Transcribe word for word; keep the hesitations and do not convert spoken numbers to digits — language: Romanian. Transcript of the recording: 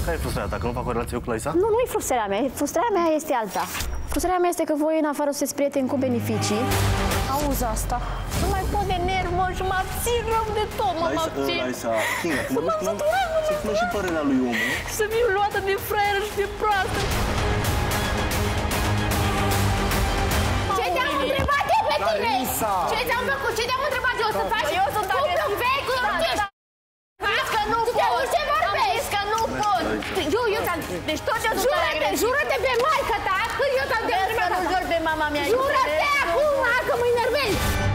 Care e frustrarea ta? Că nu fac o relație cu Clarisa? Nu, nu e frustrarea mea. Frustrarea mea este alta. Frustrarea mea este că voi în afară sunteți prieteni cu beneficii. Auzi asta. Nu mai pot de nervi, mă, și mă abțin rău de tot, mă, mă abțin. Larisa, Kinga, tu mă să spună și părerea lui omul. Să fiu luată de fraieră și de proastă. Ce te-am întrebat eu pe tine? Ce te-am făcut? Ce te-am întrebat eu să faci? Eu sunt cuplu vechi, nu știu. Zis că nu pot. Am zis că nu pot. Eu, eu ți-am... Deci tot ce Jură-te, jură-te pe maică ta, că eu ți-am Vezi că nu jur pe mama mea. Jură-te acum, că mă enervezi!